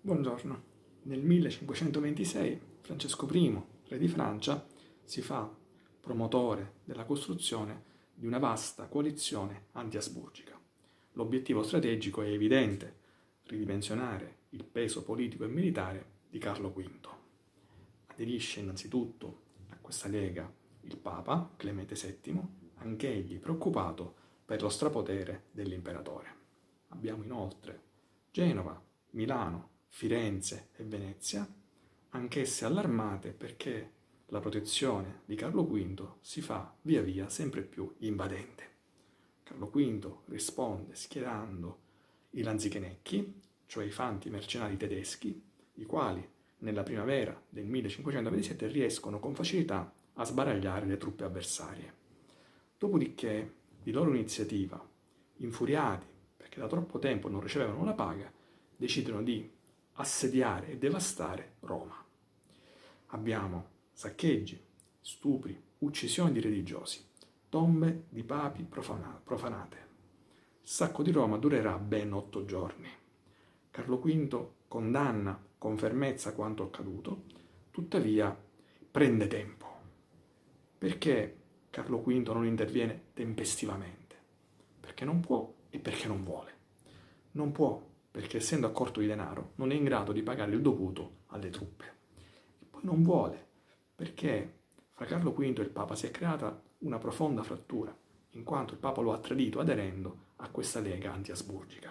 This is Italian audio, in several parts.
Buongiorno. Nel 1526 Francesco I, re di Francia, si fa promotore della costruzione di una vasta coalizione anti-asburgica. L'obiettivo strategico è evidente: ridimensionare il peso politico e militare di Carlo V. Aderisce innanzitutto a questa lega il Papa Clemente VII, anch'egli preoccupato per lo strapotere dell'imperatore. Abbiamo inoltre Genova, Milano, Firenze e Venezia, anch'esse allarmate perché la protezione di Carlo V si fa via via sempre più invadente. Carlo V risponde schierando i lanzichenecchi, cioè i fanti mercenari tedeschi, i quali nella primavera del 1527 riescono con facilità a sbaragliare le truppe avversarie. Dopodiché, di loro iniziativa, infuriati perché da troppo tempo non ricevevano la paga, decidono di assediare e devastare Roma. Abbiamo saccheggi, stupri, uccisioni di religiosi, tombe di papi profanate. Il sacco di Roma durerà ben 8 giorni. Carlo V condanna con fermezza quanto accaduto, tuttavia prende tempo. Perché Carlo V non interviene tempestivamente? Perché non può e perché non vuole. Non può perché, essendo a corto di denaro, non è in grado di pagare il dovuto alle truppe. E poi non vuole perché fra Carlo V e il Papa si è creata una profonda frattura, in quanto il Papa lo ha tradito aderendo a questa lega anti-asburgica.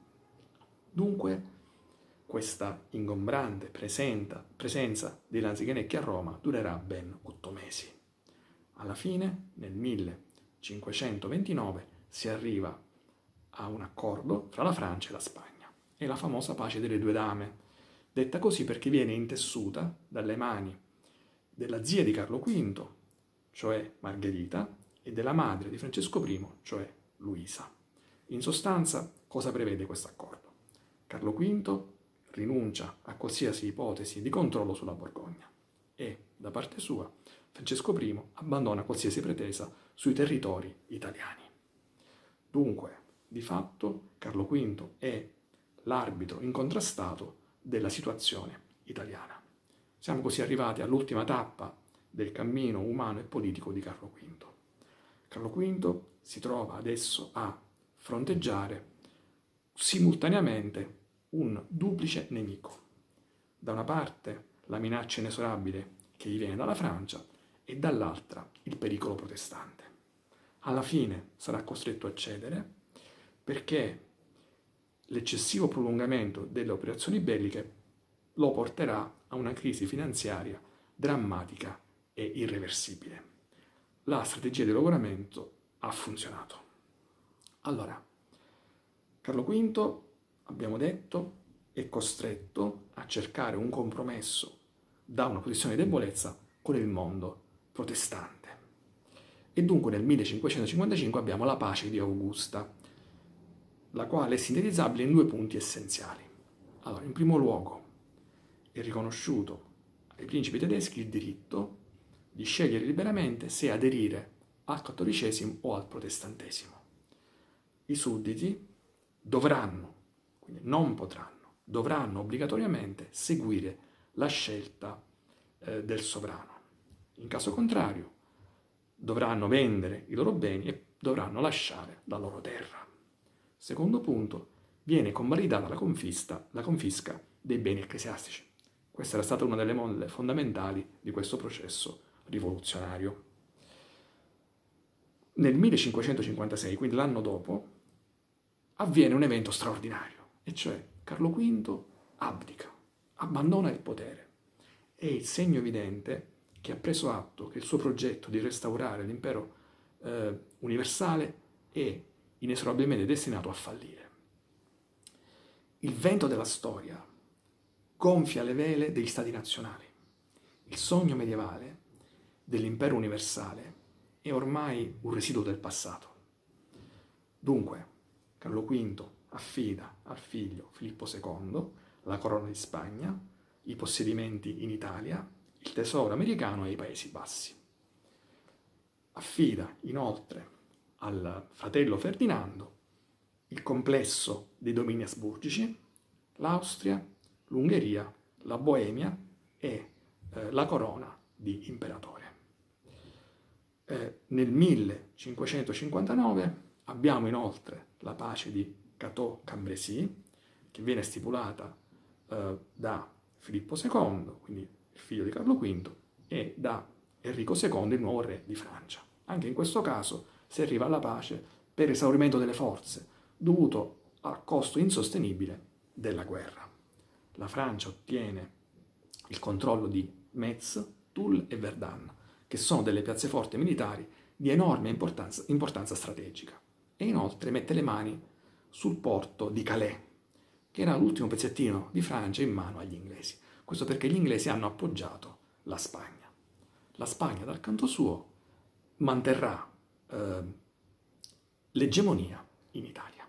Dunque, questa ingombrante presenza dei lanzichenecchi a Roma durerà ben 8 mesi. Alla fine, nel 1529, si arriva a un accordo fra la Francia e la Spagna. È la famosa pace delle due dame, detta così perché viene intessuta dalle mani della zia di Carlo V, cioè Margherita, e della madre di Francesco I, cioè Luisa. In sostanza, cosa prevede questo accordo? Carlo V rinuncia a qualsiasi ipotesi di controllo sulla Borgogna e, da parte sua, Francesco I abbandona qualsiasi pretesa sui territori italiani. Dunque, di fatto, Carlo V è l'arbitro incontrastato della situazione italiana. Siamo così arrivati all'ultima tappa del cammino umano e politico di Carlo V. Carlo V si trova adesso a fronteggiare simultaneamente un duplice nemico. Da una parte la minaccia inesorabile che gli viene dalla Francia e dall'altra il pericolo protestante. Alla fine sarà costretto a cedere perché l'eccessivo prolungamento delle operazioni belliche lo porterà a una crisi finanziaria drammatica e irreversibile. La strategia di logoramento ha funzionato. Allora, Carlo V, abbiamo detto, è costretto a cercare un compromesso da una posizione di debolezza con il mondo protestante. E dunque nel 1555 abbiamo la pace di Augusta, la quale è sintetizzabile in 2 punti essenziali. Allora, in primo luogo, è riconosciuto ai principi tedeschi il diritto di scegliere liberamente se aderire al cattolicesimo o al protestantesimo. I sudditi dovranno, quindi non potranno, dovranno obbligatoriamente seguire la scelta del sovrano. In caso contrario, dovranno vendere i loro beni e dovranno lasciare la loro terra. Secondo punto, viene convalidata la confisca dei beni ecclesiastici. Questa era stata una delle molle fondamentali di questo processo rivoluzionario. Nel 1556, quindi l'anno dopo, avviene un evento straordinario, e cioè Carlo V abdica, abbandona il potere. È il segno evidente che ha preso atto che il suo progetto di restaurare l'impero universale è inesorabilmente destinato a fallire. Il vento della storia gonfia le vele degli stati nazionali. Il sogno medievale dell'impero universale è ormai un residuo del passato. Dunque, Carlo V affida al figlio Filippo II la corona di Spagna, i possedimenti in Italia, il tesoro americano e i Paesi Bassi. Affida inoltre al fratello Ferdinando il complesso dei domini asburgici, l'Austria, l'Ungheria, la Boemia e la corona di imperatore. Nel 1559 abbiamo inoltre la pace di Cateau-Cambrésis, che viene stipulata da Filippo II, quindi il figlio di Carlo V, e da Enrico II, il nuovo re di Francia. Anche in questo caso si arriva alla pace per esaurimento delle forze, dovuto al costo insostenibile della guerra. La Francia ottiene il controllo di Metz, Toul e Verdun, che sono delle piazzeforti militari di enorme importanza strategica, e inoltre mette le mani sul porto di Calais, che era l'ultimo pezzettino di Francia in mano agli inglesi. Questo perché gli inglesi hanno appoggiato la Spagna. La Spagna, dal canto suo, manterrà l'egemonia in Italia.